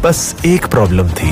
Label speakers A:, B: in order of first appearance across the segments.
A: बस एक प्रॉब्लम थी,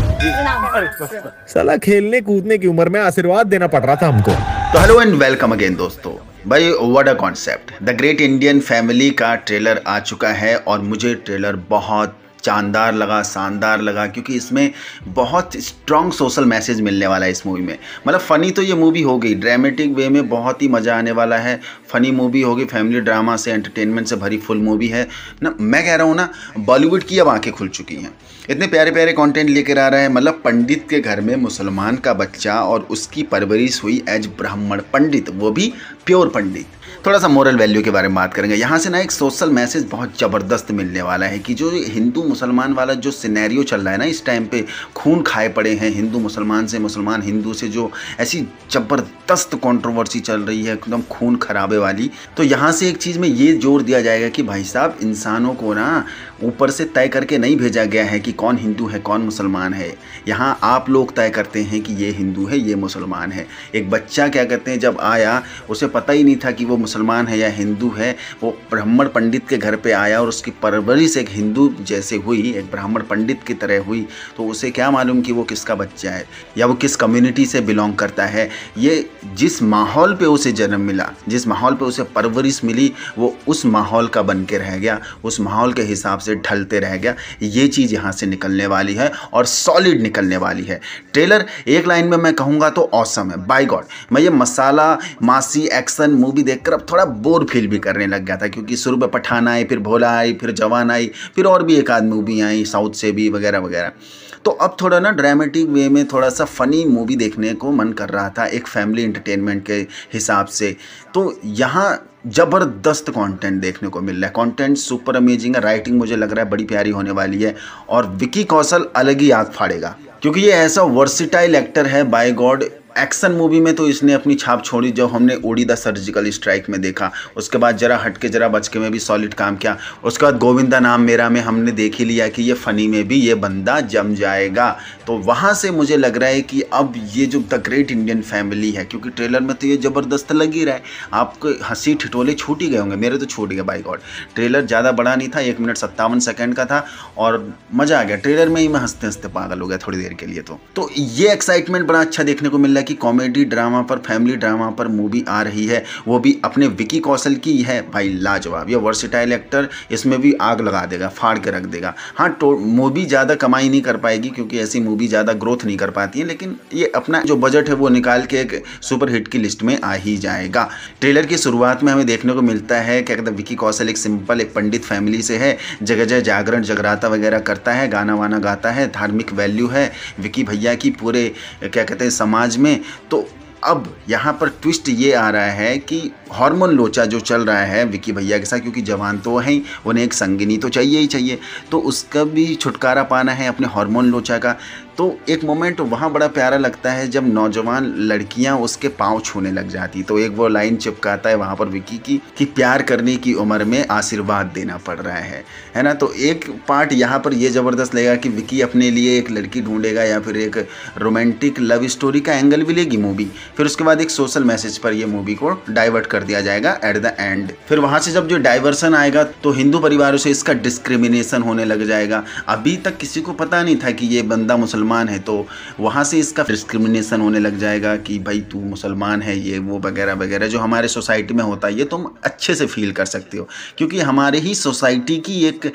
A: साला खेलने कूदने की उम्र में आशीर्वाद देना पड़ रहा था हमको।
B: तो हेलो एंड वेलकम अगेन दोस्तों। भाई what a concept, the great Indian family का ट्रेलर आ चुका है और मुझे ट्रेलर बहुत शानदार लगा, शानदार लगा, क्योंकि इसमें बहुत स्ट्रॉन्ग सोशल मैसेज मिलने वाला है इस मूवी में। मतलब फ़नी तो ये मूवी हो गई, ड्रामेटिक वे में बहुत ही मज़ा आने वाला है। फ़नी मूवी होगी, फैमिली ड्रामा से एंटरटेनमेंट से भरी फुल मूवी है ना। मैं कह रहा हूँ ना, बॉलीवुड की अब आंखें खुल चुकी हैं, इतने प्यारे प्यारे कंटेंट लेकर आ रहा है। मतलब पंडित के घर में मुसलमान का बच्चा और उसकी परवरिश हुई एज ब्राह्मण पंडित, वो भी प्योर पंडित। थोड़ा सा मोरल वैल्यू के बारे में बात करेंगे। यहाँ से ना एक सोशल मैसेज बहुत ज़बरदस्त मिलने वाला है कि जो हिंदू मुसलमान वाला जो सिनेरियो चल रहा है ना इस टाइम पे, खून खाए पड़े हैं हिंदू मुसलमान से, मुसलमान हिंदू से, जो ऐसी ज़बरदस्त कंट्रोवर्सी चल रही है एकदम खून खराबे वाली। तो यहाँ से एक चीज़ में ये जोर दिया जाएगा कि भाई साहब, इंसानों को ना ऊपर से तय करके नहीं भेजा गया है कि कौन हिंदू है कौन मुसलमान है। यहाँ आप लोग तय करते हैं कि ये हिंदू है ये मुसलमान है। एक बच्चा क्या कहते हैं, जब आया उसे पता ही नहीं था कि वो मुसलमान है या हिंदू है। वो ब्राह्मण पंडित के घर पे आया और उसकी परवरिश एक हिंदू जैसे हुई, एक ब्राह्मण पंडित की तरह हुई, तो उसे क्या मालूम कि वो किसका बच्चा है या वो किस कम्युनिटी से बिलोंग करता है। ये जिस माहौल पे उसे जन्म मिला, जिस माहौल पे उसे परवरिश मिली, वो उस माहौल का बन के रह गया, उस माहौल के हिसाब से ढलते रह गया। ये चीज़ यहाँ से निकलने वाली है और सॉलिड निकलने वाली है। ट्रेलर एक लाइन में मैं कहूँगा तो ऑसम है। बाय गॉड, मैं ये मसाला मासी एक्शन मूवी देखकर अब थोड़ा बोर फील भी करने लग गया था, क्योंकि शुरू में पठान आई, फिर भोला आई, फिर जवान आई, फिर और भी एक आध मूवी आई साउथ से भी वगैरह वगैरह। तो अब थोड़ा ना ड्रामेटिक वे में थोड़ा सा फ़नी मूवी देखने को मन कर रहा था एक फैमिली एंटरटेनमेंट के हिसाब से। तो यहाँ ज़बरदस्त कंटेंट देखने को मिल रहा है। कंटेंट सुपर अमेजिंग है, राइटिंग मुझे लग रहा है बड़ी प्यारी होने वाली है और विकी कौशल अलग ही आग फाड़ेगा, क्योंकि ये ऐसा वर्सिटाइल एक्टर है। बाय गॉड, एक्शन मूवी में तो इसने अपनी छाप छोड़ी, जो हमने उड़ी द सर्जिकल स्ट्राइक में देखा। उसके बाद जरा हटके जरा बचके में भी सॉलिड काम किया। उसके बाद गोविंदा नाम मेरा में हमने देख ही लिया कि ये फ़नी में भी ये बंदा जम जाएगा। तो वहाँ से मुझे लग रहा है कि अब ये जो द ग्रेट इंडियन फैमिली है, क्योंकि ट्रेलर में तो ये ज़बरदस्त लग ही रहा है। आपको हंसी ठिठोले छूट ही गए होंगे, मेरे तो छूट गए बाय गॉड। ट्रेलर ज़्यादा बड़ा नहीं था, 1 मिनट 57 सेकेंड का था और मज़ा आ गया। ट्रेलर में ही मैं हंसते हंसते पागल हो गया थोड़ी देर के लिए। तो ये एक्साइटमेंट बड़ा अच्छा देखने को मिल रहा है कि कॉमेडी ड्रामा पर, फैमिली ड्रामा पर मूवी आ रही है, वो भी अपने विकी कौशल की है। भाई लाजवाब, ये वर्सेटाइल एक्टर इसमें भी आग लगा देगा, फाड़ के रख देगा। हाँ, मूवी ज़्यादा कमाई नहीं कर पाएगी क्योंकि ऐसी मूवी ज़्यादा ग्रोथ नहीं कर पाती है, लेकिन ये अपना जो बजट है वो निकाल के एक सुपर हिट की लिस्ट में आ ही जाएगा। ट्रेलर की शुरुआत में हमें देखने को मिलता है, क्या कहते हैं, विकी कौशल एक सिंपल एक पंडित फैमिली से है, जगह जगह जागरण जगराता वगैरह करता है, गाना वाना गाता है, धार्मिक वैल्यू है विकी भैया की पूरे क्या कहते हैं समाज में। तो अब यहाँ पर ट्विस्ट ये आ रहा है कि हार्मोन लोचा जो चल रहा है विकी भैया के साथ, क्योंकि जवान तो है ही, उन्हें एक संगिनी तो चाहिए ही चाहिए, तो उसका भी छुटकारा पाना है अपने हार्मोन लोचा का। तो एक मोमेंट वहाँ बड़ा प्यारा लगता है जब नौजवान लड़कियाँ उसके पाँव छूने लग जाती, तो एक वो लाइन चिपकाता है वहाँ पर विकी की कि प्यार करने की उम्र में आशीर्वाद देना पड़ रहा है ना। तो एक पार्ट यहाँ पर ये ज़बरदस्त लगेगा कि विकी अपने लिए एक लड़की ढूंढेगा या फिर एक रोमांटिक लव स्टोरी का एंगल भी लेगी मूवी। फिर उसके बाद एक सोशल मैसेज पर ये मूवी को डाइवर्ट कर दिया जाएगा एट द एंड। फिर वहाँ से जब जो डाइवर्सन आएगा तो हिंदू परिवारों से इसका डिस्क्रिमिनेशन होने लग जाएगा। अभी तक किसी को पता नहीं था कि ये बंदा मुसलमान है, तो वहाँ से इसका डिस्क्रिमिनेशन होने लग जाएगा कि भाई तू मुसलमान है, ये वो वगैरह वगैरह, जो हमारे सोसाइटी में होता है। ये तुम अच्छे से फील कर सकते हो क्योंकि हमारे ही सोसाइटी की एक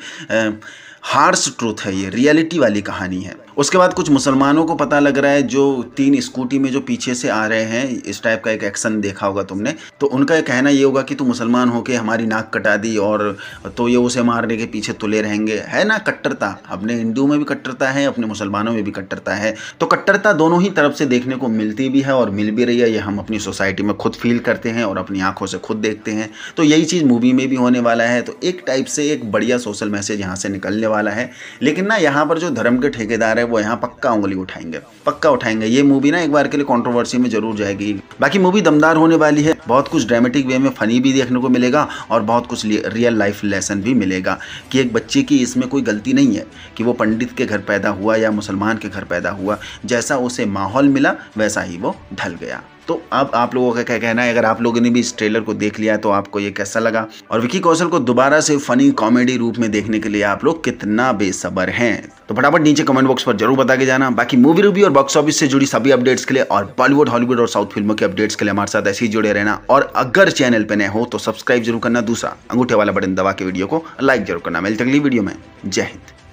B: हार्श ट्रूथ है, ये रियलिटी वाली कहानी है। उसके बाद कुछ मुसलमानों को पता लग रहा है जो 3 स्कूटी में जो पीछे से आ रहे हैं, इस टाइप का एक एक्शन देखा होगा तुमने, तो उनका कहना ये होगा कि तू मुसलमान होके हमारी नाक कटा दी और तो ये उसे मारने के पीछे तुले रहेंगे। है ना कट्टरता, अपने हिंदू में भी कट्टरता है, अपने मुसलमानों में भी कट्टरता है। तो कट्टरता दोनों ही तरफ से देखने को मिलती भी है और मिल भी रही है। ये हम अपनी सोसाइटी में खुद फील करते हैं और अपनी आंखों से खुद देखते हैं। तो यही चीज़ मूवी में भी होने वाला है। तो एक टाइप से एक बढ़िया सोशल मैसेज यहाँ से निकलने वाला है। लेकिन ना यहाँ पर जो धर्म के ठेकेदार है वो यहाँ पक्का उंगली उठाएंगे, पक्का उठाएंगे। ये मूवी ना एक बार के लिए कंट्रोवर्सी में जरूर जाएगी। बाकी मूवी दमदार होने वाली है, बहुत कुछ ड्रामेटिक वे में फनी भी देखने को मिलेगा और बहुत कुछ रियल लाइफ लेसन भी मिलेगा कि एक बच्चे की इसमें कोई गलती नहीं है कि वो पंडित के घर पैदा हुआ या मुसलमान के घर पैदा हुआ। जैसा उसे माहौल मिला वैसा ही वो ढल गया। तो अब आप लोगों का क्या कहना है, अगर आप लोगों ने भी इस ट्रेलर को देख लिया तो आपको ये कैसा लगा, और विकी कौशल को दोबारा से फनी कॉमेडी रूप में देखने के लिए आप लोग कितना बेसब्र हैं? तो फटाफट नीचे कमेंट बॉक्स पर जरूर बता के जाना। बाकी मूवी रिव्यू और बॉक्स ऑफिस से जुड़ी सभी अपडेट्स के लिए और बॉलीवुड, हॉलीवुड और साउथ फिल्मों के अपडेट्स के लिए हमारे साथ ऐसे ही जुड़े रहना। और अगर चैनल पे नए हो तो सब्सक्राइब जरूर करना, दूसरा अंगूठे वाला बटन दबा के वीडियो को लाइक जरूर करना। मिलते अगली वीडियो में। जय हिंद।